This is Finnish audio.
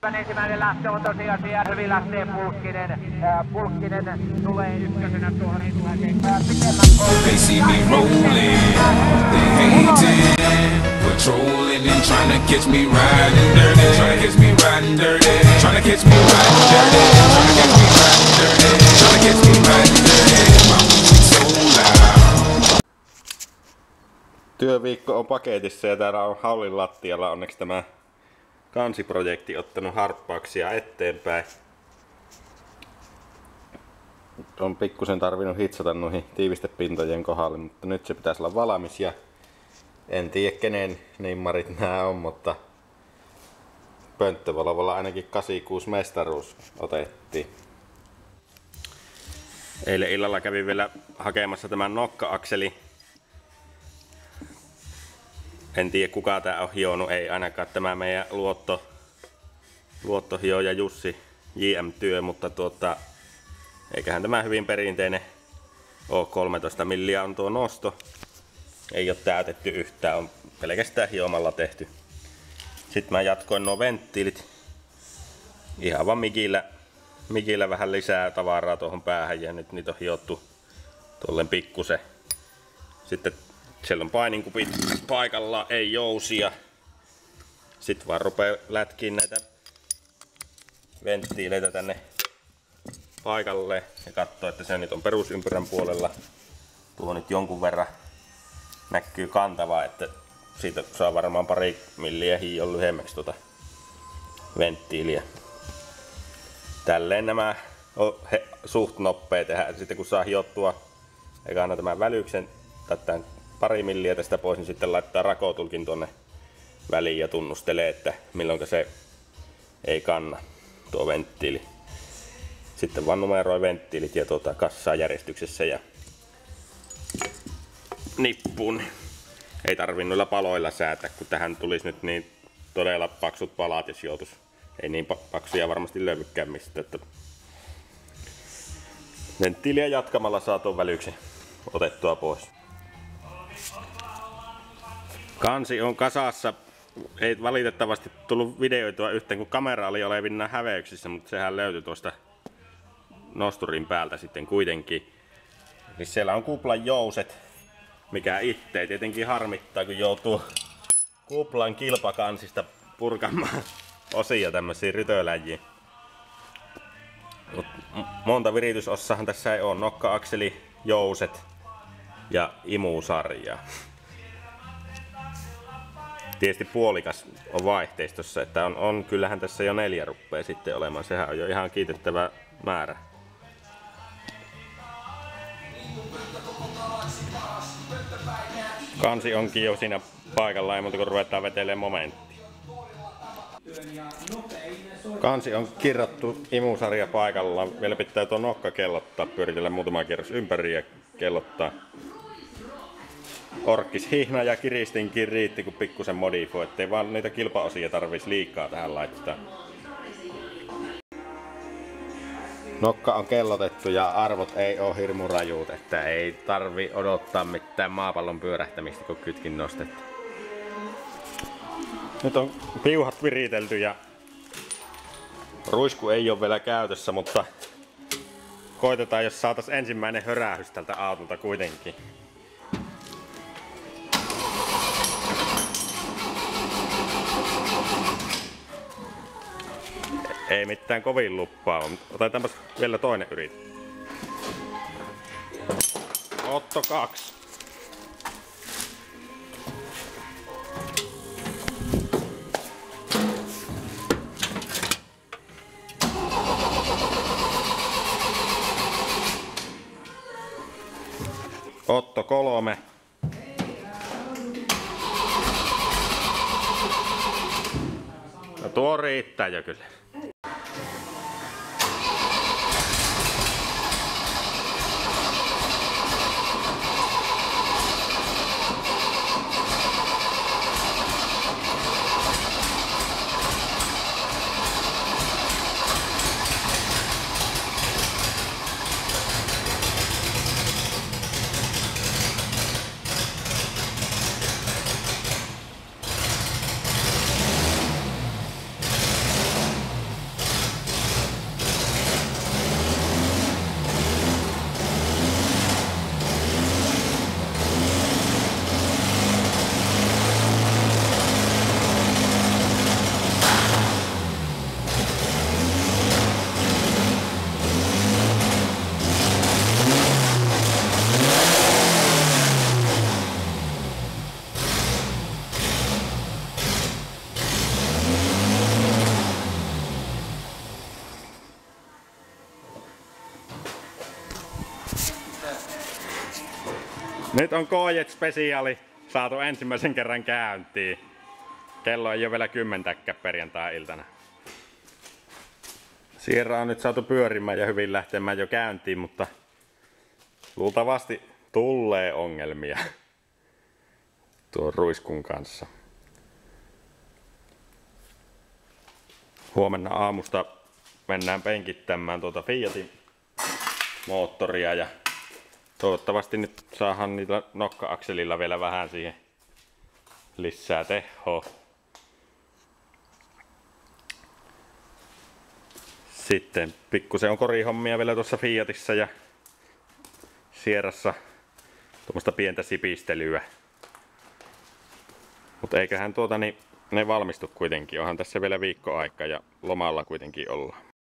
Ensimmäinen lähtö on tosiaan siellä hyvin lähtee Pulkkinen. Pulkkinen tulee ykkösenä tuohon ensimmäiseen pitemmän kohtaan. They see me rolling, they hating, patrolling and trying to catch me riding dirty, trying to catch me riding dirty, trying to catch me riding dirty, trying to catch me riding dirty, trying to catch me riding dirty. My music so loud. Työviikko on paketissa ja täällä on haulin lattialla onneksi tämä kansiprojekti ottanut harppauksia eteenpäin. On pikkusen tarvinnut hitsata noihin tiivistepintojen kohdalle, mutta nyt se pitäisi olla valmis ja en tiedä kenen nimmarit nää on, mutta Pönttövalvolla ainakin 86 mestaruus otettiin. Eilen illalla kävin vielä hakemassa tämän nokka-akseli. En tiedä kuka tää on hionut, ei ainakaan tämä meidän luottohioja Jussi JM-työ, mutta eiköhän tämä hyvin perinteinen ole. 13 milliä on tuo nosto. Ei ole täytetty yhtään, on pelkästään hiomalla tehty. Sitten mä jatkoin nuo venttiilit. Ihan vaan mikillä vähän lisää tavaraa tuohon päähän ja nyt niitä on hiottu tolleen pikkusen. Sitten siellä on paininkupit paikallaan, ei jousia. Sitten vaan rupee lätkiin näitä venttiileitä tänne paikalle ja katsoo, että se nyt on perusympyrän puolella. Tuo nyt jonkun verran näkyy kantavaa, että siitä saa varmaan pari milliä hiion lyhyemmäksi tuota venttiiliä. Tälleen nämä on suht nopea tehdä. Sitten kun saa hiottua ekana tämän välyksen tai tämän pari milliä tästä pois, niin sitten laittaa rakotulkin tuonne väliin ja tunnustelee, että milloin se ei kanna tuo venttiili. Sitten vaan numeroi venttiilit ja kassaa järjestyksessä ja nippuun. Ei tarvi noilla paloilla säätää, kun tähän tulisi nyt niin todella paksut palat, jos joutuis. Ei niin paksuja varmasti löydykään mistä. Että venttiiliä jatkamalla saa tuon välyksen otettua pois. Kansi on kasassa. Ei valitettavasti tullut videoitua yhteen, kun kamera oli olevinaan häveyksissä, mutta sehän löytyi tuosta nosturin päältä sitten kuitenkin. Eli siellä on kuplan jouset, mikä itse tietenkin harmittaa, kun joutuu kuplan kilpakansista purkamaan osia tämmöisiä rytöläjiä. Monta viritysossahan tässä ei ole. Nokka-akseli, jouset ja imusarjaa. Tietysti puolikas on vaihteistossa, että on kyllähän tässä jo 4 ruppea sitten olemaan. Sehän on jo ihan kiitettävä määrä. Kansi onkin jo siinä paikallaan, ei muuta kun ruvetaan vetelemään momentti. Kansi on kirrattu imusarja paikallaan. Vielä pitää tuo nokka kellottaa, pyöritellä muutama kierros ympäri ja kellottaa. Orkkis hihna ja kiristinkin riitti, kun pikkusen modifoi, ettei vaan niitä kilpaosia tarvitsisi liikaa tähän laittaa. Nokka on kellotettu ja arvot ei ole hirmu rajuut, että ei tarvi odottaa mitään maapallon pyörähtämistä, kun kytkin nostettu. Nyt on piuhat viritelty ja ruisku ei ole vielä käytössä, mutta koitetaan, jos saataisiin ensimmäinen hörähys tältä autolta kuitenkin. Ei mitään kovin luppaa, mutta otetaanpas vielä toinen yritys. Otto 2. Otto 3. No tuo riittää jo kyllä. Nyt on Koojet spesiaali saatu ensimmäisen kerran käyntiin. Kello ei ole vielä 10 perjantai-iltana. Sierra on nyt saatu pyörimään ja hyvin lähtemään jo käyntiin, mutta luultavasti tulee ongelmia tuon ruiskun kanssa. Huomenna aamusta mennään penkittämään tuota Fiatin moottoria ja toivottavasti nyt saadaan niillä nokka-akselilla vielä vähän siihen lisää tehoa. Sitten pikkusen on korihommia vielä tuossa Fiatissa ja Sierrassa tuommoista pientä sipistelyä. Mutta eiköhän ne valmistu kuitenkin. Onhan tässä vielä viikko aikaa ja lomalla kuitenkin ollaan.